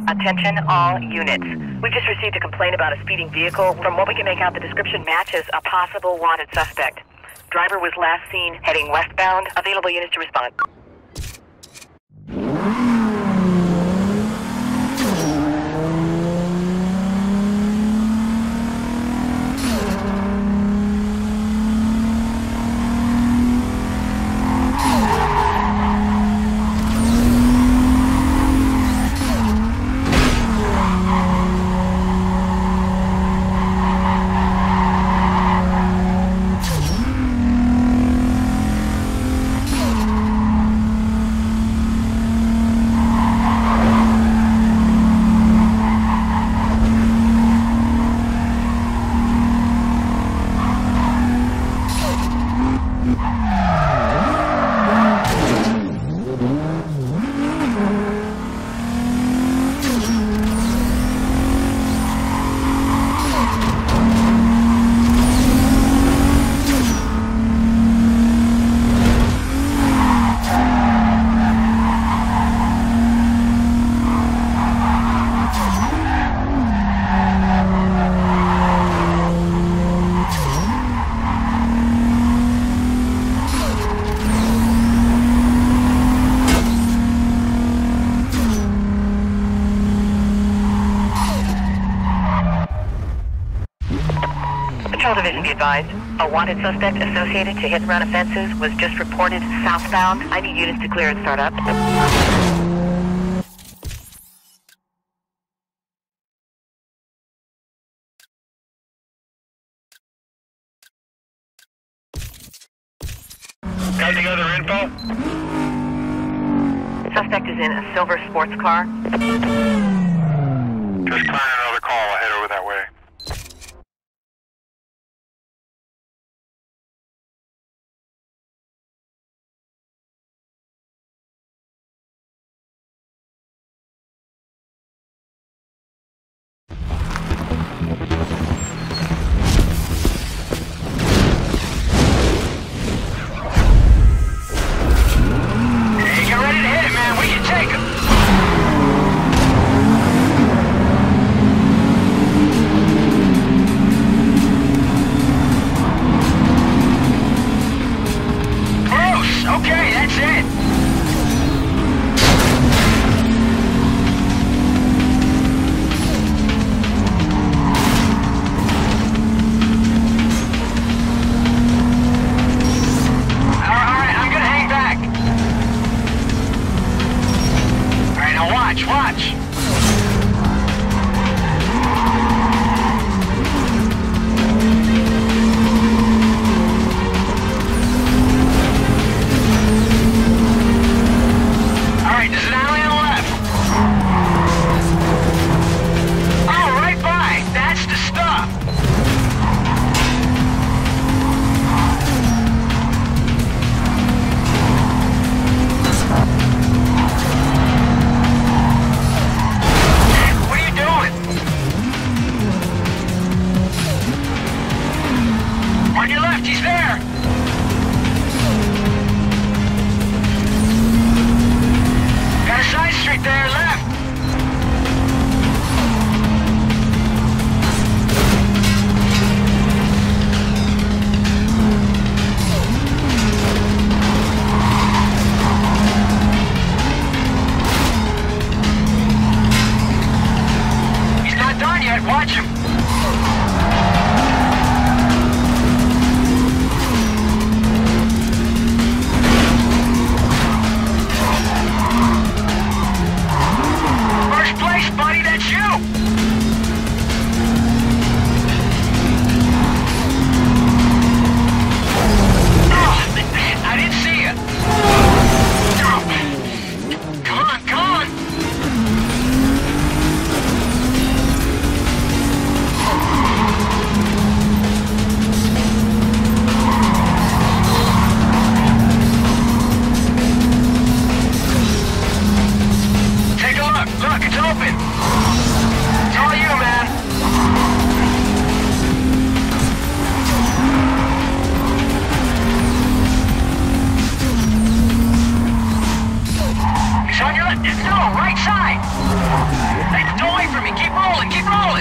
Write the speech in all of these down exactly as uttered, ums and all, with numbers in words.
Attention all units. We've just received a complaint about a speeding vehicle. From what we can make out, the description matches a possible wanted suspect. Driver was last seen heading westbound. Available units to respond. Patrol Division, be advised. A wanted suspect associated to hit-and-run offenses was just reported southbound. I need units to clear and start up. Got any other info? Suspect is in a silver sports car. Just planning another call. I'll head over that way. Hey, get ready to hit it, man. We can take him.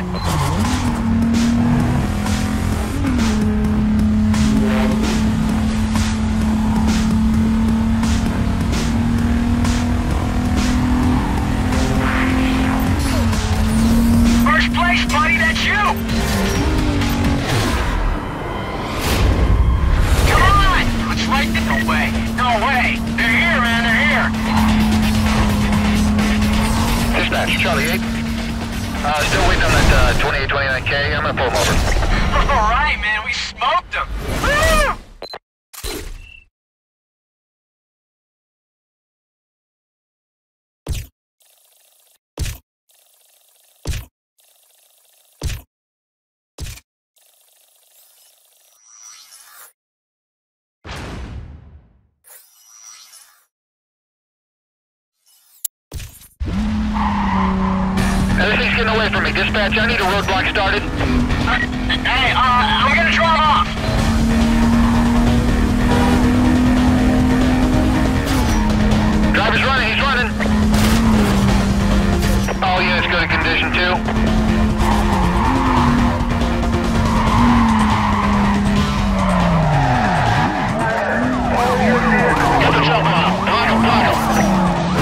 on. First place, buddy, that's you! Come on! Let's right there. No way. No way. They're here, man, they're here. Dispatch, Charlie eight. Uh, still waiting on that uh, twenty-eight twenty-nine K. I'm gonna pull him over. All right, man, we smoked them. Woo! Everything's getting away from me. Dispatch, I need a roadblock started. Uh, hey, uh, I'm gonna drive off. Driver's running, he's running. All units go to condition two. Get the chopper out. Block him, block him.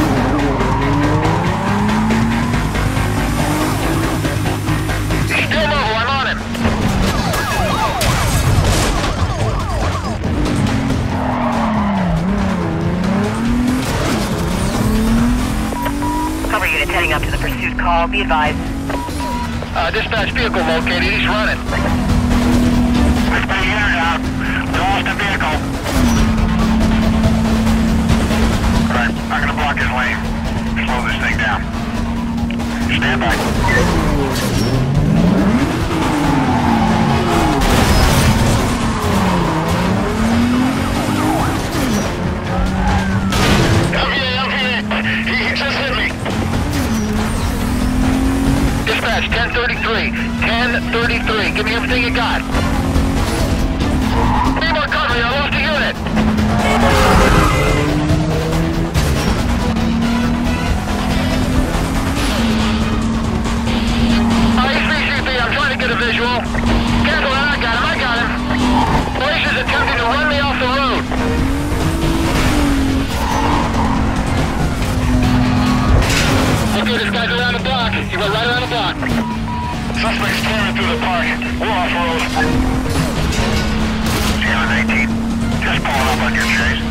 Still mobile, I'm on him. Cover units heading up to the pursuit call. Be advised. Uh, dispatch vehicle located, he's running. Let's put a unit out. We lost a vehicle. Alright, I'm gonna block his lane. Slow this thing down. Stand by. L V A, L V A, he, he just hit me. Dispatch, ten thirty-three, ten thirty-three, give me everything you got. Need more cover, I lost a unit. Uh, he's V C P, I'm trying to get a visual. Cancel that, I got him, I got him. Police is attempting to run me off the road. Okay, this guy's around the block. He went right around the block. Suspect's tearing through the park. We're off road. Sierra nineteen. Just pulling up on your chase.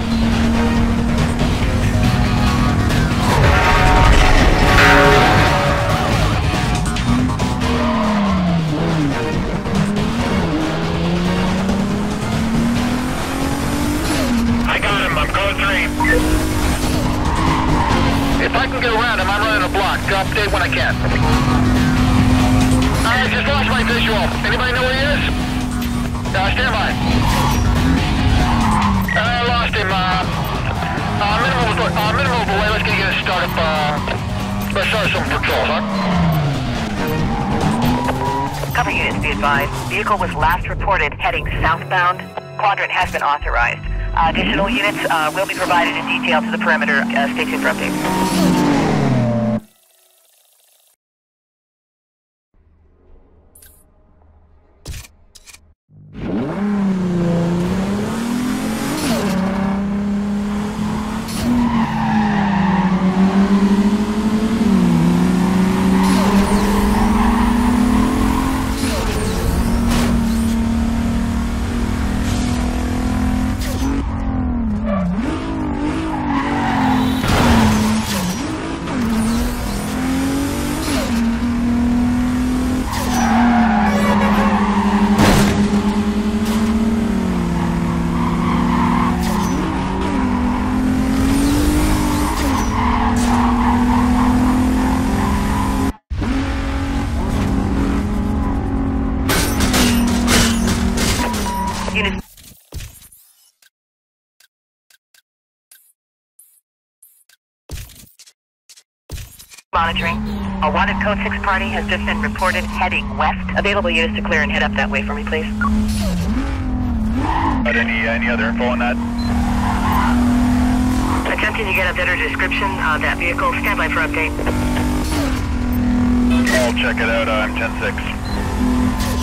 I got him. I'm code three. If I can get around him, I'm running a block. To update when I can. I just lost my visual. Anybody know where he is? Uh, stand by. I lost him. Uh, uh, minimal, uh, minimal away. Let's get you to start up, uh, let's start some patrols, huh? Cover units, be advised. Vehicle was last reported heading southbound. Quadrant has been authorized. Uh, additional units uh, will be provided in detail to the perimeter. Uh, stay tuned for updates. Monitoring. A wanted code six party has just been reported heading west. Available units to clear and head up that way for me, please. Got any, uh, any other info on that? Attempting to get a better description of that vehicle. Stand by for update. I'll check it out. I'm ten six.